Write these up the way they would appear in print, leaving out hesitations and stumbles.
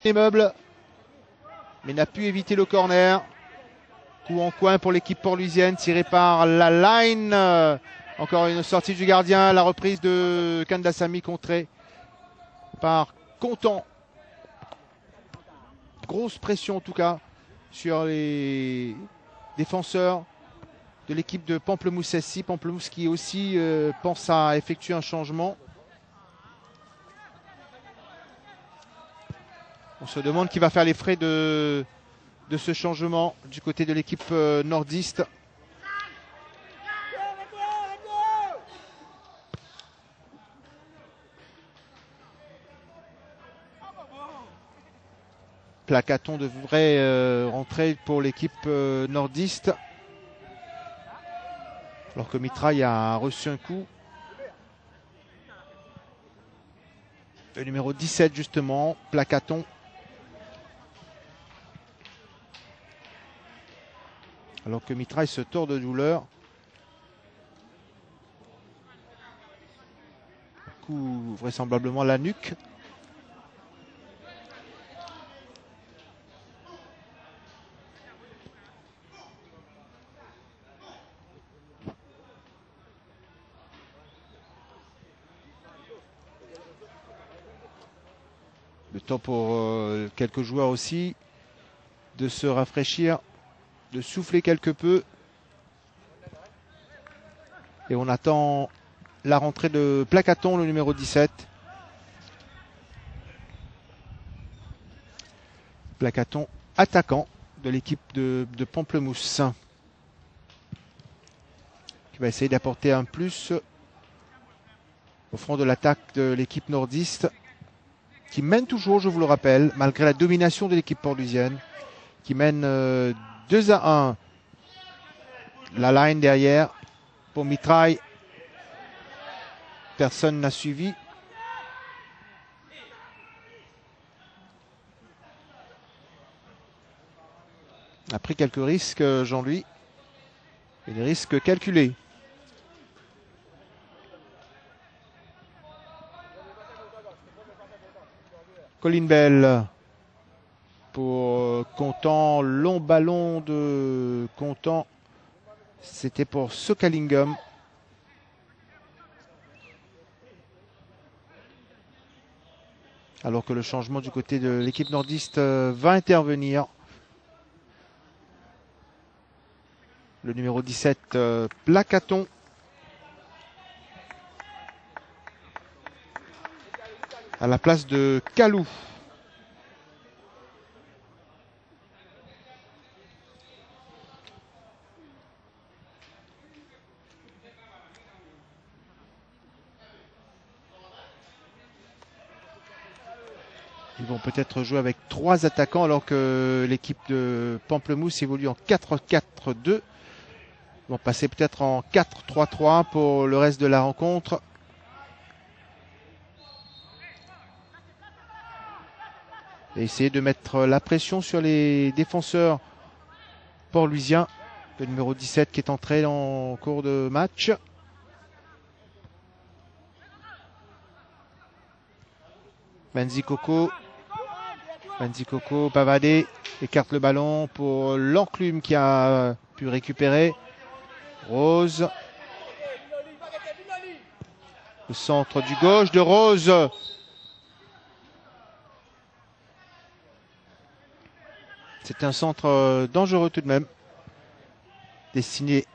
les meubles, mais n'a pu éviter le corner. Coup en coin pour l'équipe port-louisienne, tiré par la line. Encore une sortie du gardien, la reprise de Kandasamy contrée par Contant. Grosse pression en tout cas sur les défenseurs de l'équipe de Pamplemousse SC. Pamplemousse qui aussi pense à effectuer un changement. On se demande qui va faire les frais de ce changement du côté de l'équipe nordiste. Placaton devrait rentrer pour l'équipe nordiste. Alors que Mitraille a reçu un coup. Le numéro 17 justement, Placaton. Alors que Mitraille se tord de douleur. Coup vraisemblablement à la nuque. Le temps pour quelques joueurs aussi de se rafraîchir, de souffler quelque peu. Et on attend la rentrée de Placaton, le numéro 17. Placaton, attaquant de l'équipe de Pamplemousse. Qui va essayer d'apporter un plus au front de l'attaque de l'équipe nordiste. Qui mène toujours, je vous le rappelle, malgré la domination de l'équipe port-louisienne. Qui mène 2-1. La line derrière pour Mitraille. Personne n'a suivi. A pris quelques risques, Jean-Louis. Et des risques calculés. Colin Bell pour Contant. Long ballon de Contant. C'était pour Sokalingam. Alors que le changement du côté de l'équipe nordiste va intervenir. Le numéro 17, Placaton. À la place de Kalou. Ils vont peut-être jouer avec 3 attaquants alors que l'équipe de Pamplemousse évolue en 4-4-2. Ils vont passer peut-être en 4-3-3 pour le reste de la rencontre. Et essayer de mettre la pression sur les défenseurs port-louisiens. Le numéro 17 qui est entré en cours de match. Menzi Coco, Pavadé écarte le ballon pour l'Enclume qui a pu récupérer. Rose. Le centre du gauche de Rose. C'est un centre dangereux tout de même. Destiné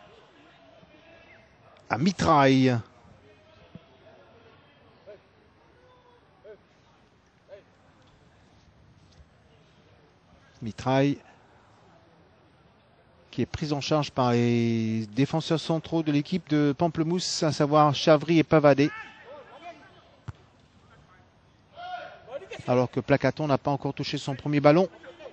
à Mitraille. Mitraille qui est prise en charge par les défenseurs centraux de l'équipe de Pamplemousse, à savoir Chavry et Pavadé. Alors que Placaton n'a pas encore touché son premier ballon.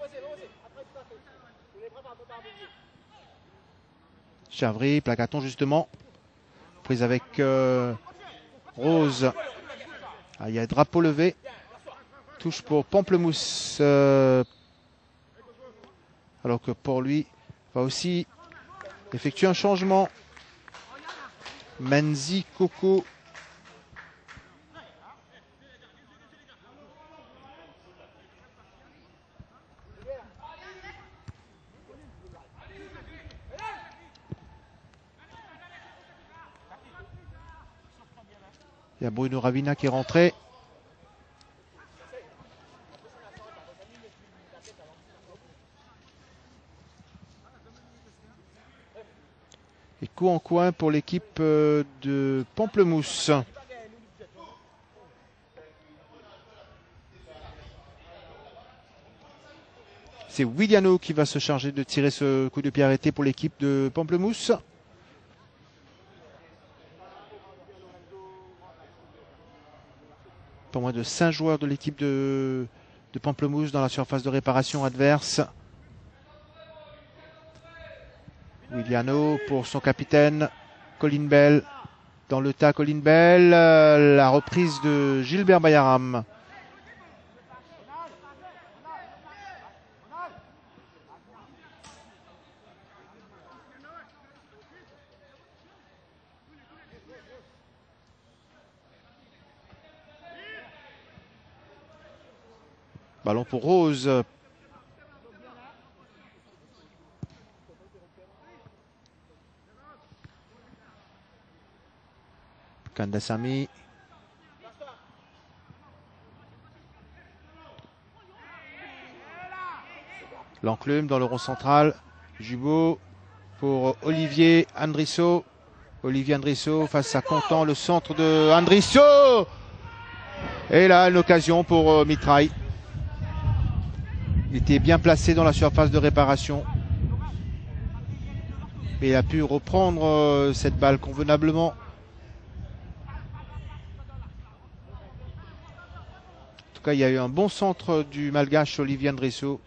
Chavry, Placaton justement. Prise avec Rose. Ah, il y a drapeau levé. Touche pour Pamplemousse. Alors que pour lui, va aussi effectuer un changement. Menzi Coco. Il y a Bruno Ravina qui est rentré. Et coup en coin pour l'équipe de Pamplemousse. C'est Williano qui va se charger de tirer ce coup de pied arrêté pour l'équipe de Pamplemousse. Pas moins de 5 joueurs de l'équipe de Pamplemousse dans la surface de réparation adverse. Williano pour son capitaine, Colin Bell. Dans le tas, Colin Bell. La reprise de Gilbert Bayaram. Ballon pour Rose. Kandasamy. L'enclume dans le rond central. Jubot pour Olivier Andrisso. Olivier Andrisso face à Contant, le centre de Andrisso. Et là, une occasion pour Mitraille. Il était bien placé dans la surface de réparation. Mais il a pu reprendre cette balle convenablement. En tout cas, il y a eu un bon centre du Malgache Olivier Andrisso.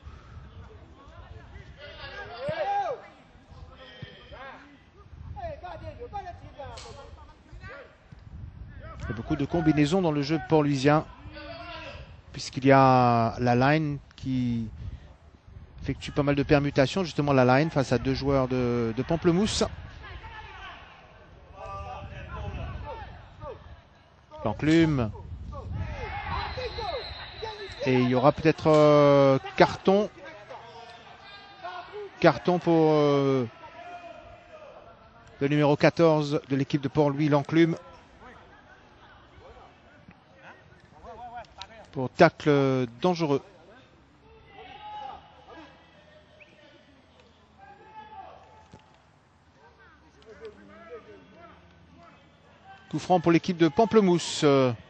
Il y a beaucoup de combinaisons dans le jeu port-louisien, puisqu'il y a la line qui effectue pas mal de permutations, justement la line face à 2 joueurs de Pamplemousse. L'enclume. Et il y aura peut-être carton. Carton pour le numéro 14 de l'équipe de Port-Louis, l'enclume. Pour tacle dangereux. Coup franc pour l'équipe de Pamplemousse.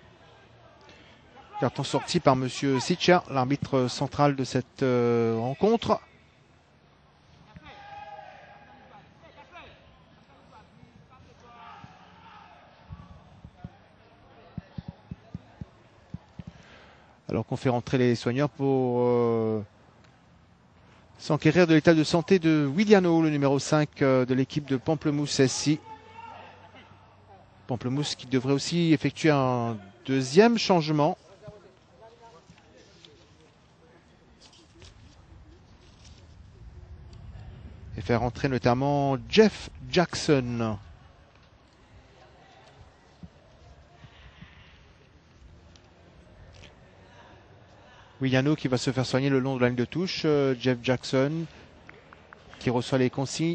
Carton sorti par monsieur Sitcher, l'arbitre central de cette rencontre. Alors qu'on fait rentrer les soigneurs pour s'enquérir de l'état de santé de Williano, le numéro 5 de l'équipe de Pamplemousse SI. Pamplemousse qui devrait aussi effectuer un deuxième changement. Et faire rentrer notamment Jeff Jackson. Williano qui va se faire soigner le long de la ligne de touche. Jeff Jackson qui reçoit les consignes.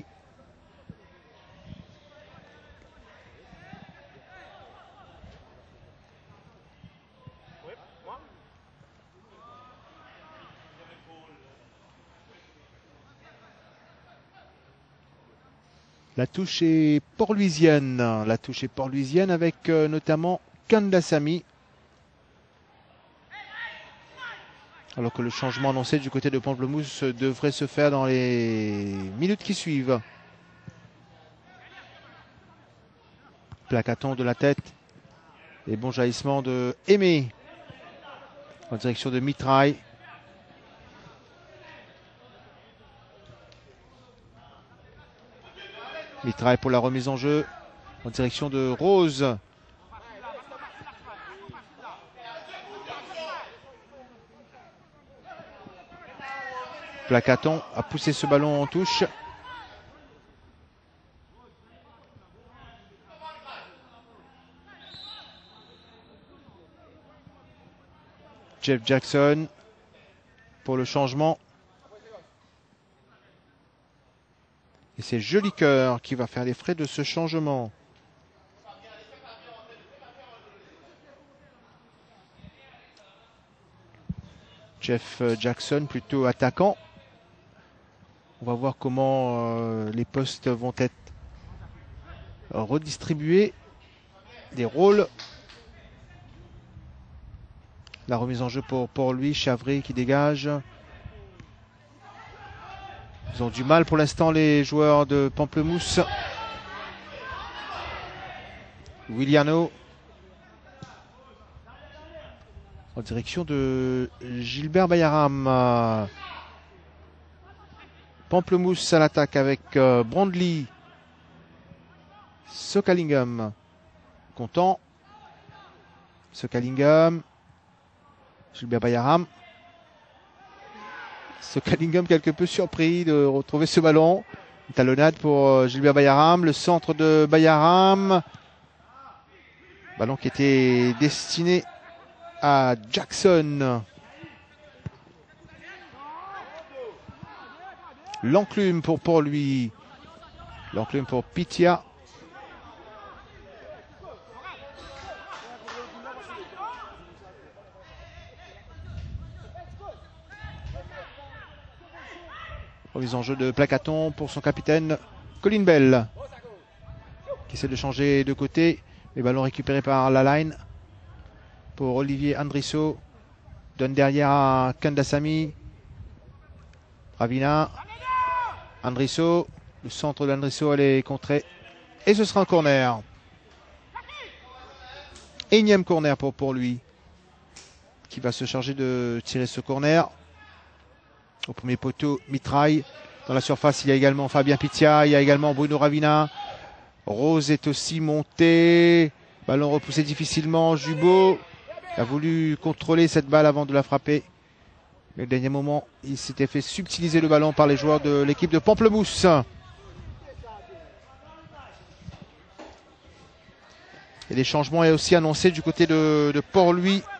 La touche est port-louisienne. La touche est port-louisienne avec notamment Kandasamy. Alors que le changement annoncé du côté de Pamplemousse devrait se faire dans les minutes qui suivent. Placaton de la tête. Et bon jaillissement de Aimé. En direction de Mitraille. Mitraille pour la remise en jeu. En direction de Rose. Placaton a poussé ce ballon en touche. Jeff Jackson pour le changement. Et c'est Jolicoeur qui va faire les frais de ce changement. Jeff Jackson, plutôt attaquant. On va voir comment les postes vont être redistribués. Des rôles. La remise en jeu pour lui, Chavry qui dégage. Ils ont du mal pour l'instant les joueurs de Pamplemousse. Williano. En direction de Gilbert Bayaram. Pamplemousse à l'attaque avec Brandley. Sokalingam. Content. Sokalingam. Gilbert Bayaram. Sokalingam quelque peu surpris de retrouver ce ballon. Une talonnade pour Gilbert Bayaram. Le centre de Bayaram. Ballon qui était destiné à Jackson. L'enclume pour lui. L'enclume pour Pitia. Remise en jeu de Placaton pour son capitaine Colin Bell. Qui essaie de changer de côté. Les ballons récupérés par la line. Pour Olivier Andrisso. Donne derrière à Kandasamy. Ravina. Andrisso. Le centre d'Andrisso, elle est contrée. Et ce sera un corner. Énième corner pour lui. Qui va se charger de tirer ce corner. Au premier poteau, Mitraille. Dans la surface, il y a également Fabien Pitia. Il y a également Bruno Ravina. Rose est aussi monté. Ballon repoussé difficilement. Jubot a voulu contrôler cette balle avant de la frapper. Mais au dernier moment, il s'était fait subtiliser le ballon par les joueurs de l'équipe de Pamplemousse. Et des changements est aussi annoncé du côté de Port-Louis.